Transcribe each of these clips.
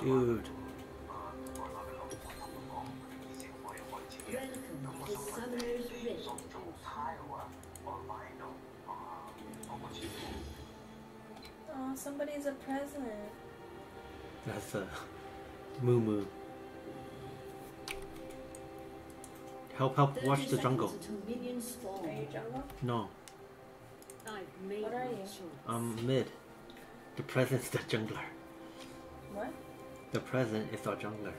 Dude. Oh, somebody's a present. That's a Moo Moo. Help, watch the jungle. Are you jungle? No. What are you? Mid. The present's the jungler. What? The present is our jungler.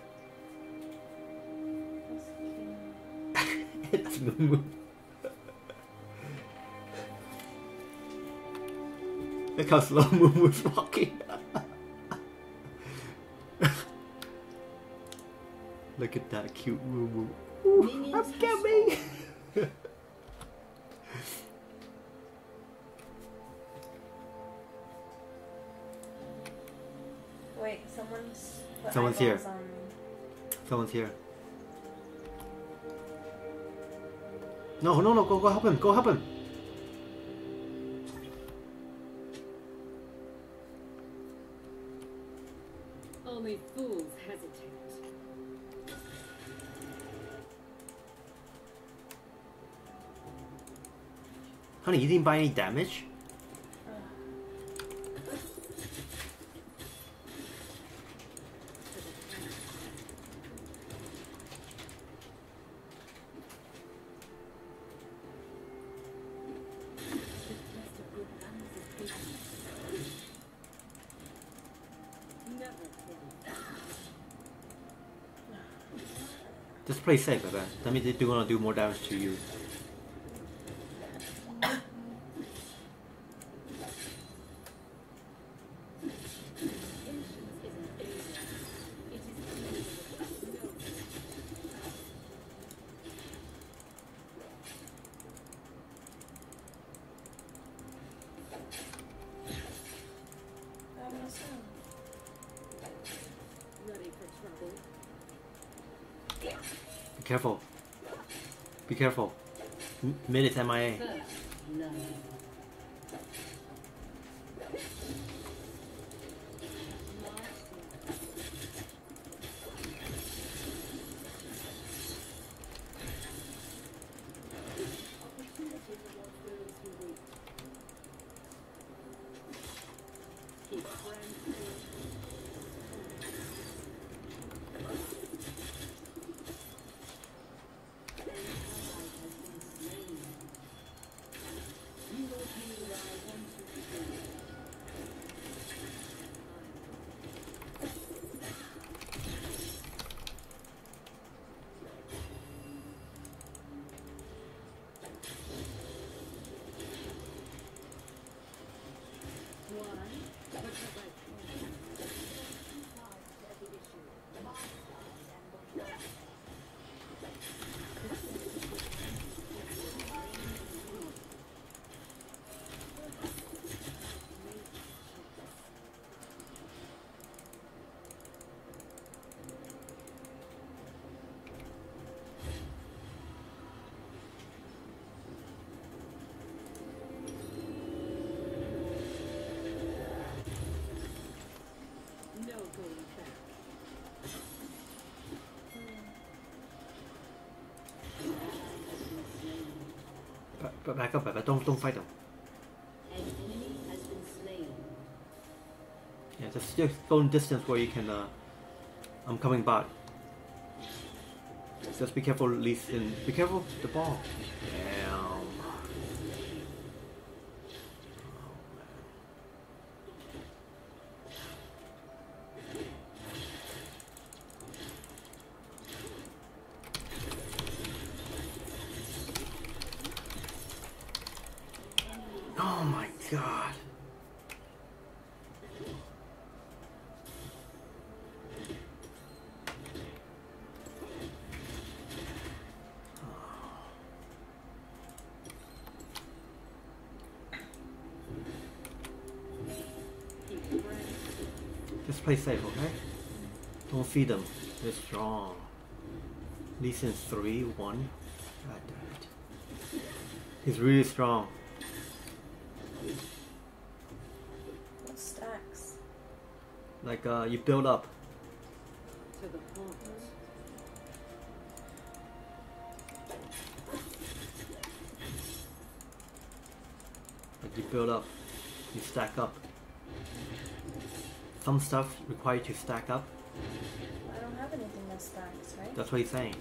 That's cute. It's Moo Moo. Look how slow Moo Moo's walking. Look at that cute Moo Moo. Ooh, I'm coming! Wait, someone's here. On... Someone's here. No, go help him, go help him. Only fools hesitate. Honey, you didn't buy any damage? Just play safe, okay? That means they're gonna do more damage to you. Be careful. Be careful. Mid is MIA. Back up, don't fight them. Yeah, just go in distance where you can. I'm coming back. Just be careful, Lee Sin. Be careful of the ball. Damn. Oh my god. Just play safe, okay? Don't feed them. They're strong. Lee Sin's 3-1. God damn it. He's really strong. What stacks? Like you build up to the point. Like you build up, you stack up. Some stuff require you to stack up. I don't have anything that stacks, right? That's what he's saying.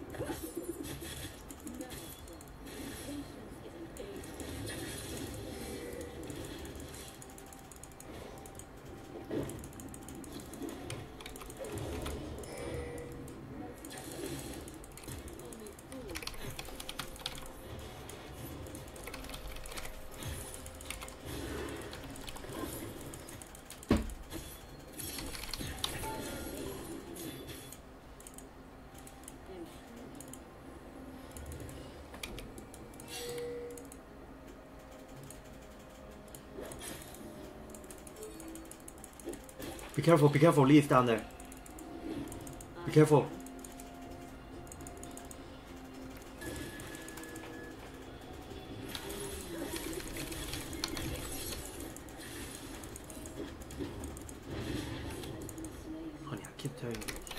Be careful, Lee's down there. Be careful. Honey, I keep telling you.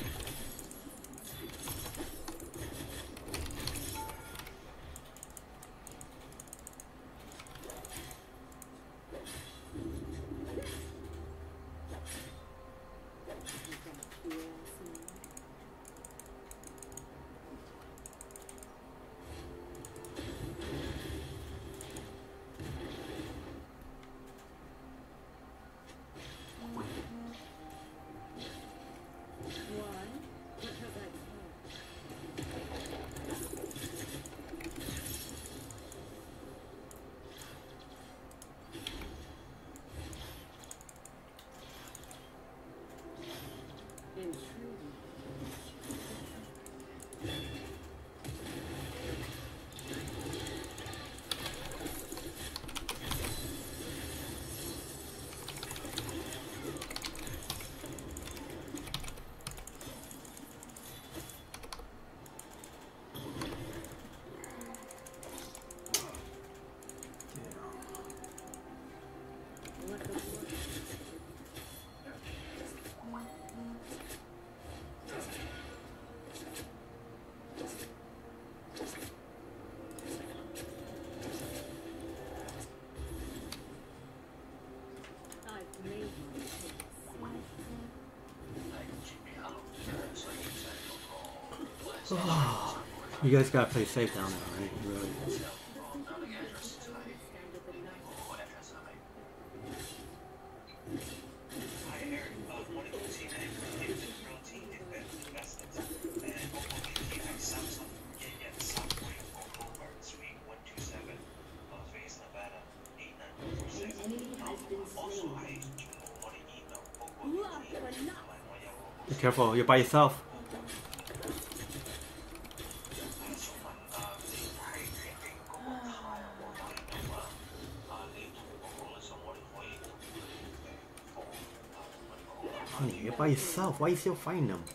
Oh, you guys gotta play safe down there, right? Really. Be careful, you're by yourself. Honey, you're by yourself. Why are you still fighting them?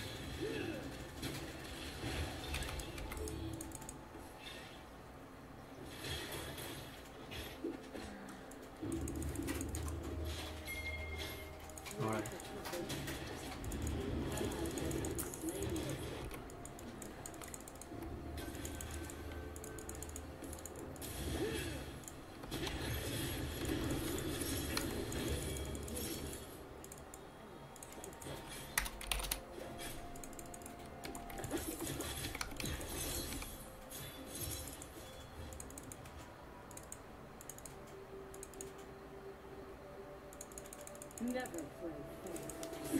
Alright. Never play fair.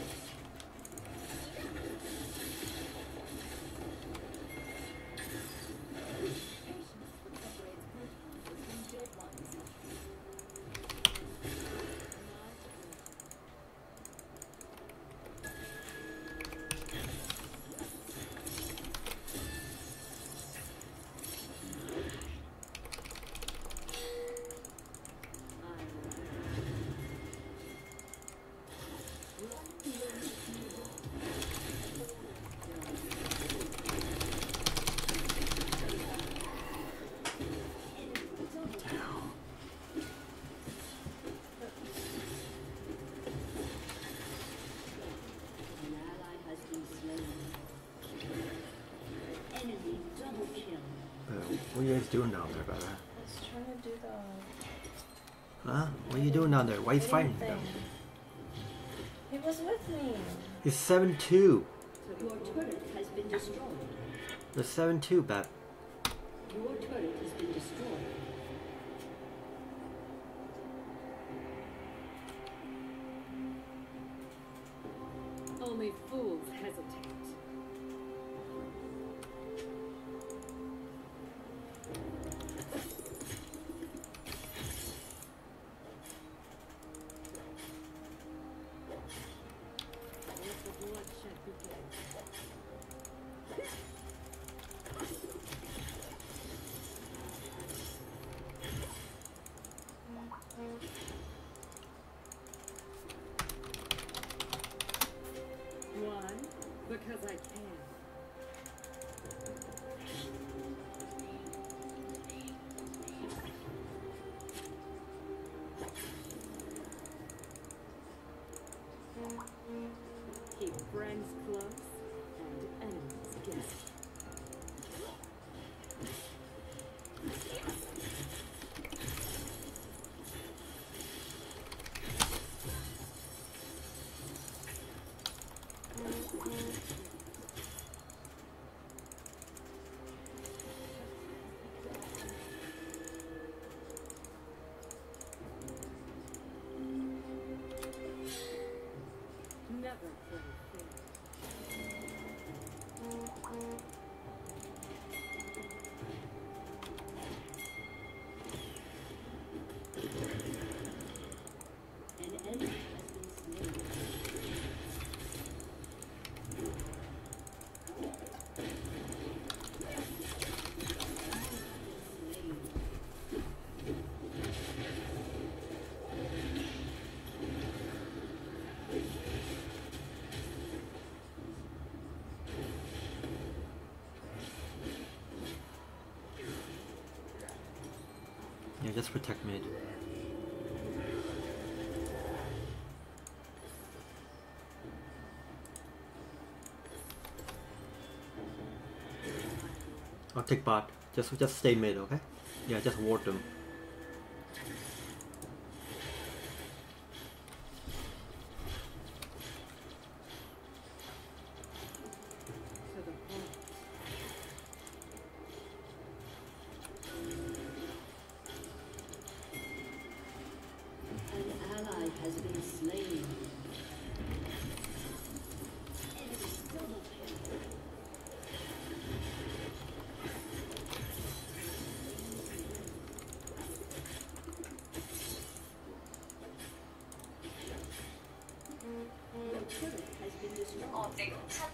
What are you guys doing down there, brother? I was trying to do the... Huh? What are you doing down there? Why are you fighting thing. them? He was with me. It's 7-2. Your turret has been destroyed. The 7-2, Bab. Your turret has been destroyed. Only fools hesitate. Let the bloodshed begin. Why? Because I can. Keep friends close and enemies guessing. Never play fair. An enemy has been slain. Yeah, just protect mid. I'll take bot. Just stay mid, okay? Yeah, just ward them. To the heart. An ally has been slain. Your turret has been destroyed. 哦，整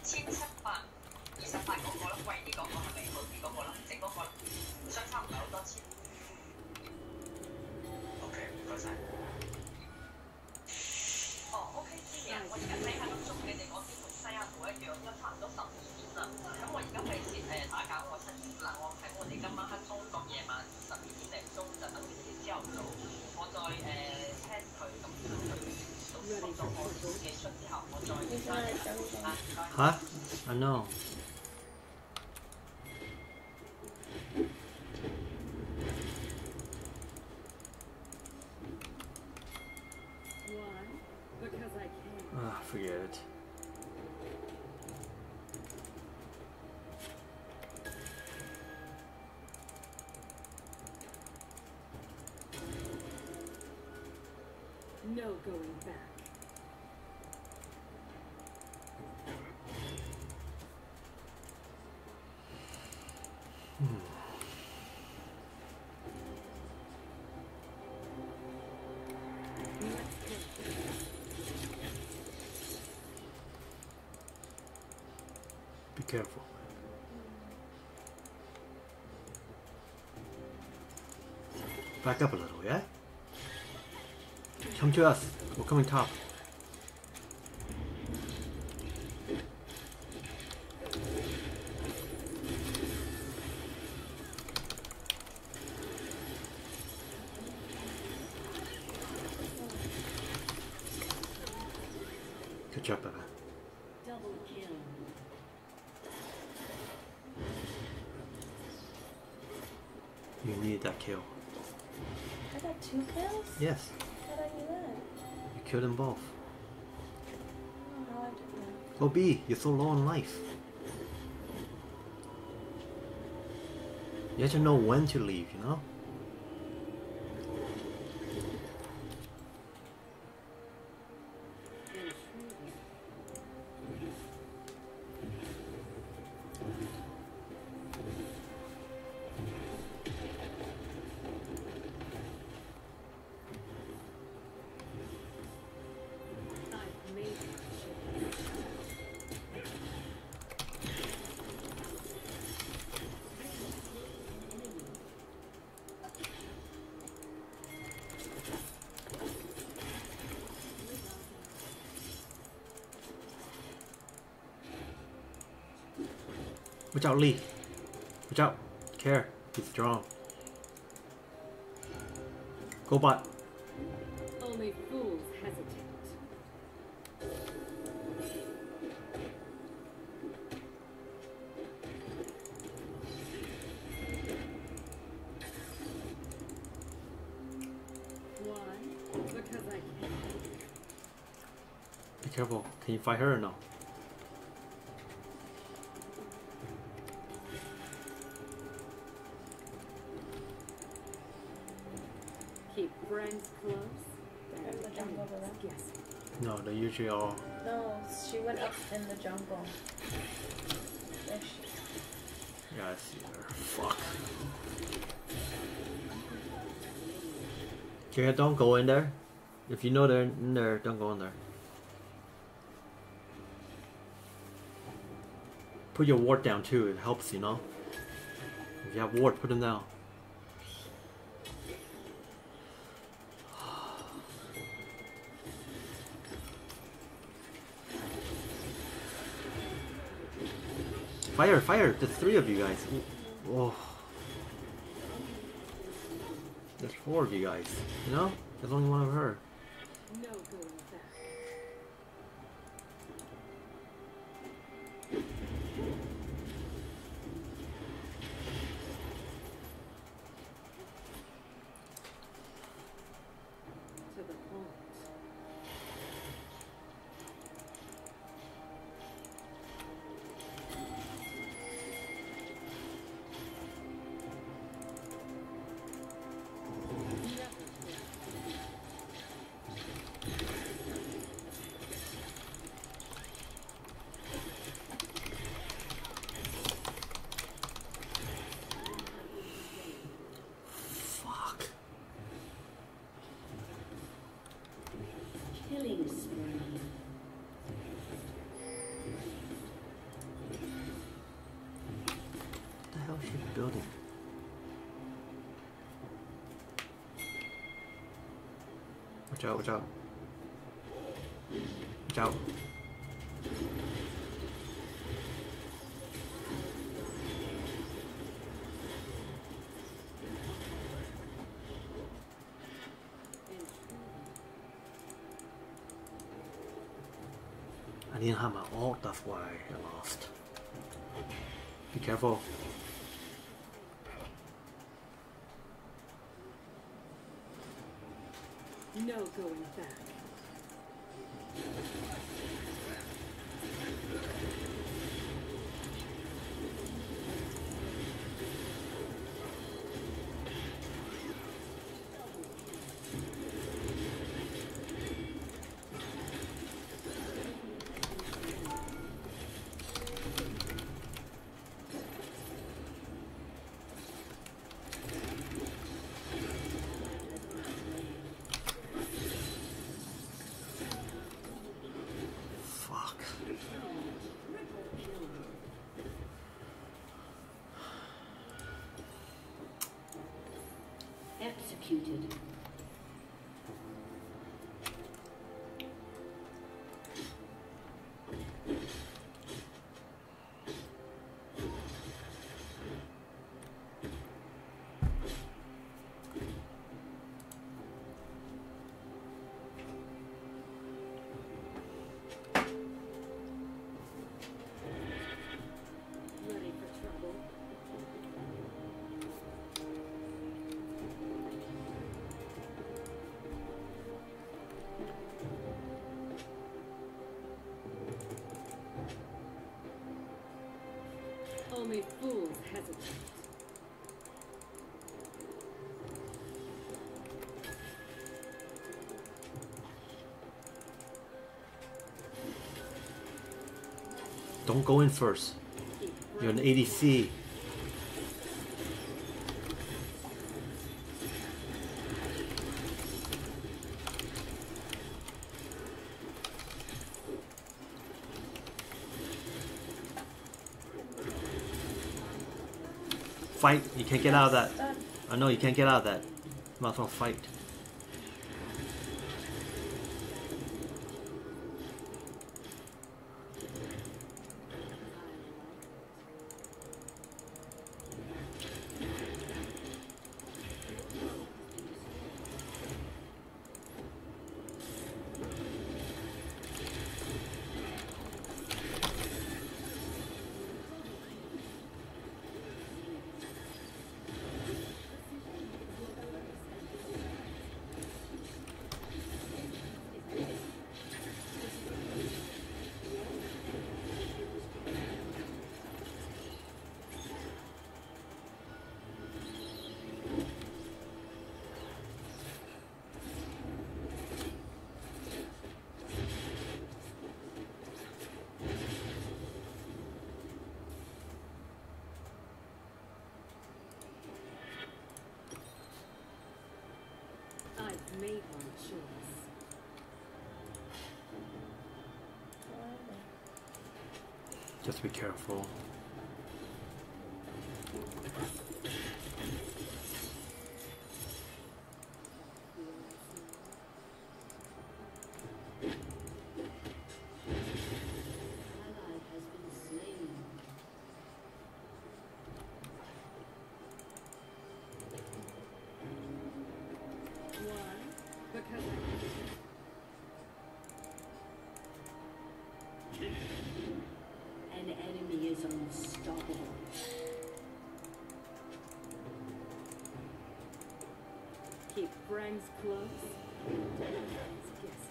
7728嗰個啦，貴啲嗰個係咪好啲嗰個啦？整嗰個啦，相差唔係好多錢。OK，唔該晒。哦，OK，知嘅，我而家睇下咁中你哋嗰邊同西雅圖一樣，都差唔多12點啦。咁我而家費事打攪我7點啦，我睇我哋今晚黑中國夜晚12點零鐘就等於朝頭早，我再聽佢咁佢到我嘅出之後，我再你翻嚟等我。 啊，唔該。 Huh? I know. Why? Because I can. Ah, forget it. No going back. Let's go. Be careful. Back up a little, yeah? Come to us. We're coming top. Good job, Baba. Double kill. You need that kill. I got 2 kills? Yes. How did I do that? You killed them both. I don't know how I did that. Go B, you're so low on life. You have to know when to leave, you know? Watch out, Lee. Watch out. Care. He's strong. Go bot. Only fools hesitate. Why? Because I can. Be careful. Can you fight her or no? Keep friends close. There's the jungle over there. Yes. No, they usually all. No, she went up in the jungle. There she... Yeah, I see her. Fuck. Okay, don't go in there. If you know they're in there, don't go in there. Put your ward down too, it helps, you know? If you have ward, put them down. Fire, fire! There's 3 of you guys. Oh. There's 4 of you guys, you know? There's only 1 of her. No going back. To the point. Fuck. Killing spree. What the hell is she building? Watch out, watch out. Watch out. I didn't have my ult, that's why I lost. Be careful. No going back. Fuck. Executed. Ready for trouble. Don't go in first. You're an ADC. Fight. You can't get out of that. Done. I know you can't get out of that. Might as well fight. I've made my choice. Just be careful. Ally has been slain. Why? Because an enemy is unstoppable. Keep friends close. Yes.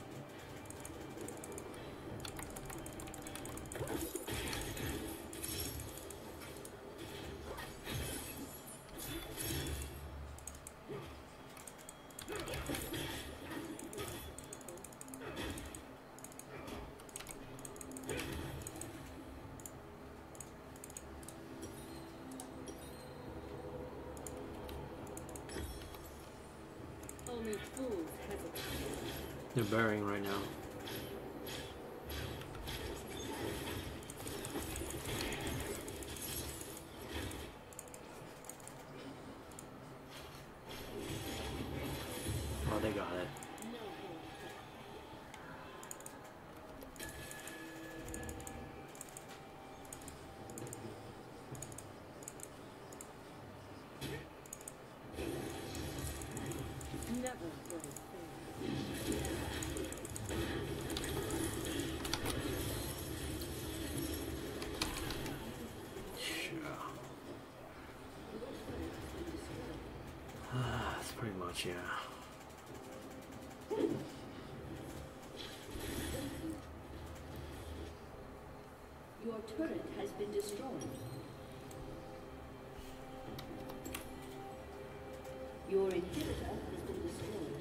Only fools hesitate. They're burying right now. Oh, they got it. No hope. Never will fail. That's pretty much, yeah. Your turret has been destroyed. Your inhibitor has been destroyed.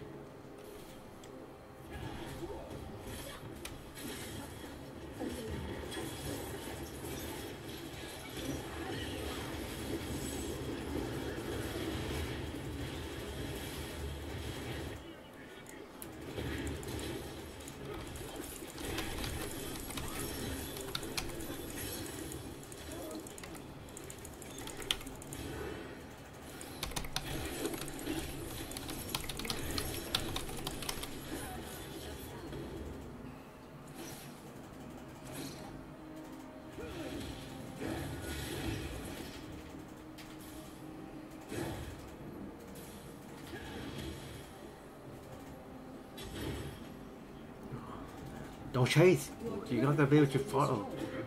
Don't chase. You're not gonna be able to follow.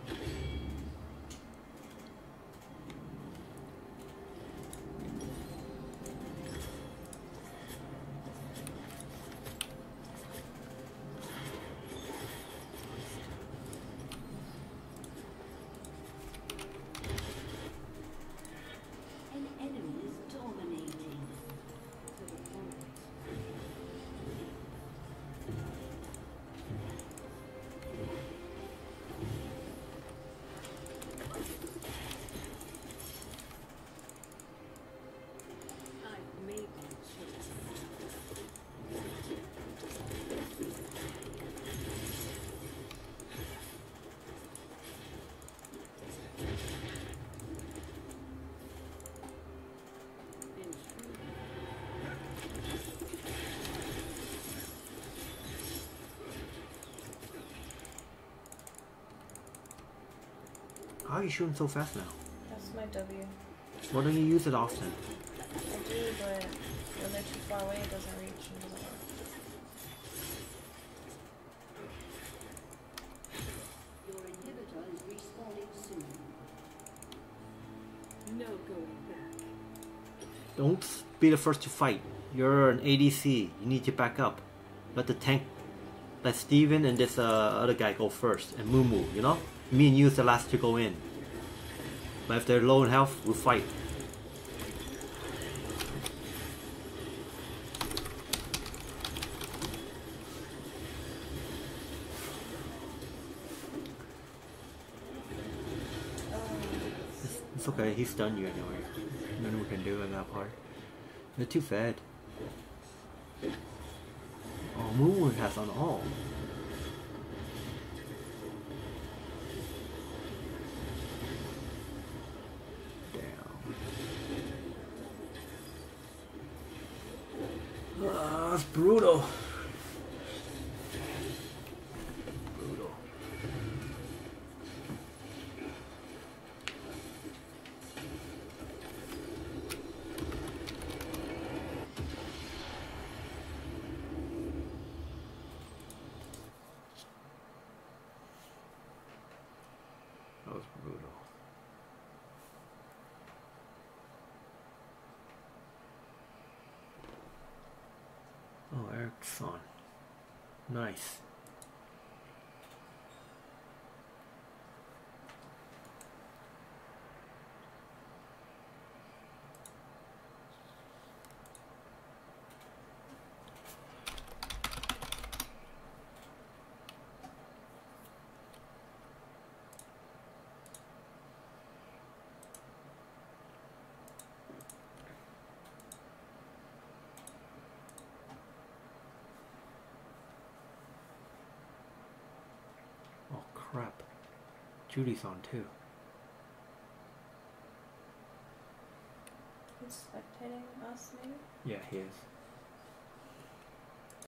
An enemy is dominating. How are you shooting so fast now? That's my W. Why don't you use it often? I do, but when they're too far away, it doesn't reach and doesn't work. Your inhibitor is respawning soon. No going back. Don't be the first to fight. You're an ADC. You need to back up. Let the tank, let Steven and this other guy go first, and Moo, you know? Me and you is the last to go in. But if they're low in health, we'll fight. It's okay, he's stunned you anyway. Nothing we can do in that part. They're too fed. Oh, Moo has on all. That's brutal. Brutal. That was brutal. Oh, Eric's on. Nice. Oh crap. Judy's on too. He's spectating us, maybe? Yeah, he is.